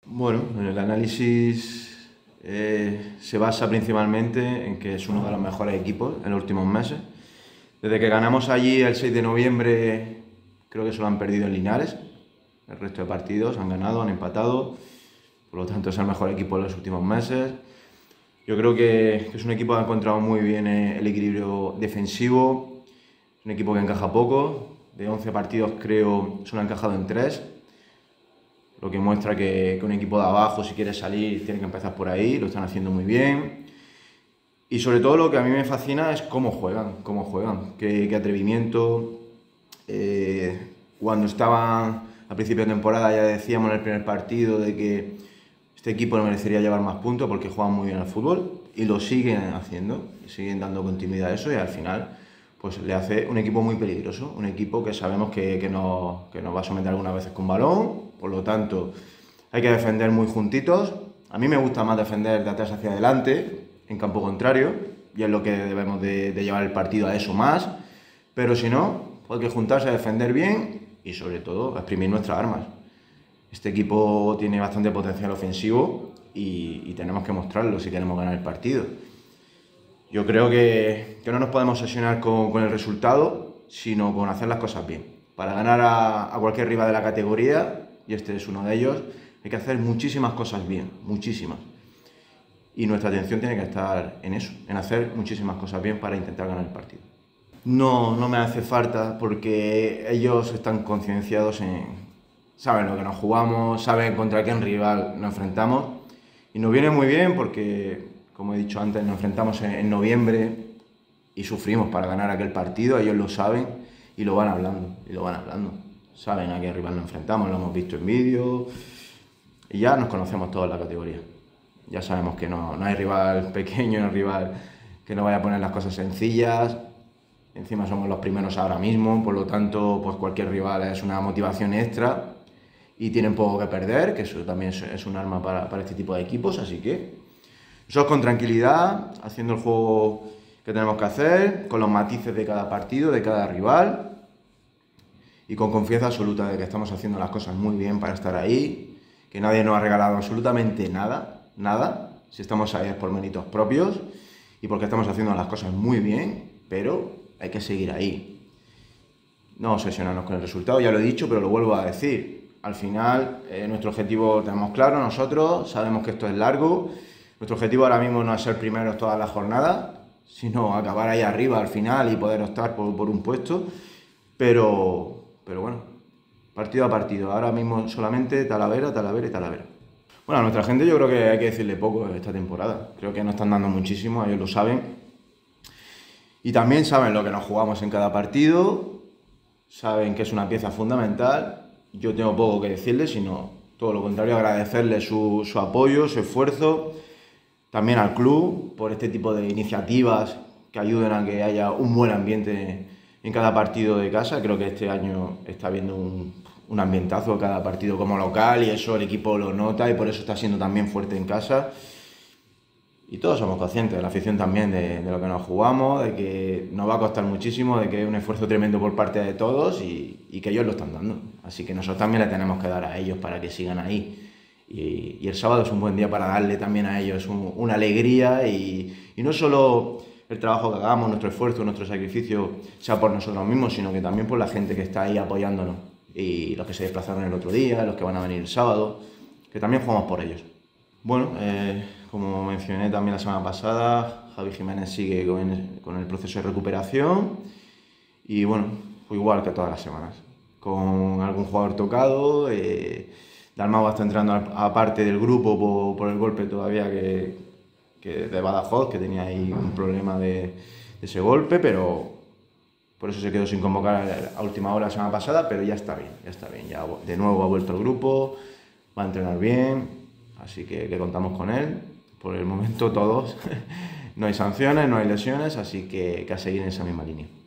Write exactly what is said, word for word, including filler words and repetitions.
Bueno, el análisis eh, se basa principalmente en que es uno de los mejores equipos en los últimos meses. Desde que ganamos allí el seis de noviembre, creo que solo han perdido en Linares. El resto de partidos han ganado, han empatado. Por lo tanto, es el mejor equipo de los últimos meses. Yo creo que, que es un equipo que ha encontrado muy bien el equilibrio defensivo. Es un equipo que encaja poco. De once partidos, creo, solo ha encajado en tres. Lo que muestra que, que un equipo de abajo, si quiere salir, tiene que empezar por ahí. Lo están haciendo muy bien. Y sobre todo lo que a mí me fascina es cómo juegan, cómo juegan, qué, qué atrevimiento. Eh, cuando estaban a principio de temporada ya decíamos en el primer partido de que este equipo no merecería llevar más puntos porque juegan muy bien al fútbol y lo siguen haciendo, siguen dando continuidad a eso y al final pues le hace un equipo muy peligroso, un equipo que sabemos que, que, nos, que nos va a someter algunas veces con balón, por lo tanto hay que defender muy juntitos. A mí me gusta más defender de atrás hacia adelante, en campo contrario, y es lo que debemos de, de llevar el partido a eso más, pero si no, hay que juntarse a defender bien y sobre todo a exprimir nuestras armas. Este equipo tiene bastante potencial ofensivo y, y tenemos que mostrarlo si queremos ganar el partido. Yo creo que, que no nos podemos obsesionar con, con el resultado, sino con hacer las cosas bien. Para ganar a, a cualquier rival de la categoría, y este es uno de ellos, hay que hacer muchísimas cosas bien, muchísimas. Y nuestra atención tiene que estar en eso, en hacer muchísimas cosas bien para intentar ganar el partido. No, no me hace falta porque ellos están concienciados en... saben lo que nos jugamos, saben contra qué rival nos enfrentamos y nos viene muy bien porque, como he dicho antes, nos enfrentamos en, en noviembre y sufrimos para ganar aquel partido, ellos lo saben y lo van hablando, y lo van hablando. Saben a qué rival nos enfrentamos, lo hemos visto en vídeo y ya nos conocemos todos en la categoría. Ya sabemos que no, no hay rival pequeño, no hay rival que no vaya a poner las cosas sencillas. Encima somos los primeros ahora mismo, por lo tanto, pues cualquier rival es una motivación extra y tienen poco que perder, que eso también es un arma para, para este tipo de equipos, así que nosotros con tranquilidad, haciendo el juego que tenemos que hacer, con los matices de cada partido, de cada rival y con confianza absoluta de que estamos haciendo las cosas muy bien para estar ahí, que nadie nos ha regalado absolutamente nada. Nada, si estamos ahí es por méritos propios y porque estamos haciendo las cosas muy bien, pero hay que seguir ahí. No obsesionarnos con el resultado, ya lo he dicho, pero lo vuelvo a decir. Al final, eh, nuestro objetivo lo tenemos claro nosotros, sabemos que esto es largo. Nuestro objetivo ahora mismo no es ser primeros todas las jornadas, sino acabar ahí arriba al final y poder optar por, por un puesto. Pero, pero bueno, partido a partido. Ahora mismo solamente Talavera, Talavera y Talavera. Bueno, a nuestra gente yo creo que hay que decirle poco esta temporada. Creo que nos están dando muchísimo, ellos lo saben. Y también saben lo que nos jugamos en cada partido, saben que es una pieza fundamental. Yo tengo poco que decirles, sino todo lo contrario, agradecerles su, su apoyo, su esfuerzo. También al club por este tipo de iniciativas que ayuden a que haya un buen ambiente en cada partido de casa. Creo que este año está habiendo un... un ambientazo cada partido como local y eso el equipo lo nota y por eso está siendo también fuerte en casa. Y todos somos conscientes, de la afición también, de, de lo que nos jugamos, de que nos va a costar muchísimo, de que es un esfuerzo tremendo por parte de todos y, y que ellos lo están dando. Así que nosotros también le tenemos que dar a ellos para que sigan ahí. Y, y el sábado es un buen día para darle también a ellos un, una alegría y, y no solo el trabajo que hagamos, nuestro esfuerzo, nuestro sacrificio sea por nosotros mismos, sino que también por la gente que está ahí apoyándonos. Y los que se desplazaron el otro día, los que van a venir el sábado, que también jugamos por ellos. Bueno, eh, como mencioné también la semana pasada, Javi Jiménez sigue con el, con el proceso de recuperación y bueno, fue igual que todas las semanas, con algún jugador tocado, eh, Dalmau está entrando aparte del grupo por, por el golpe todavía que, que de Badajoz, que tenía ahí un problema de, de ese golpe, pero... por eso se quedó sin convocar a última hora la semana pasada, pero ya está bien, ya está bien. Ya de nuevo ha vuelto al grupo, va a entrenar bien, así que, que contamos con él. Por el momento todos, no hay sanciones, no hay lesiones, así que, que a seguir en esa misma línea.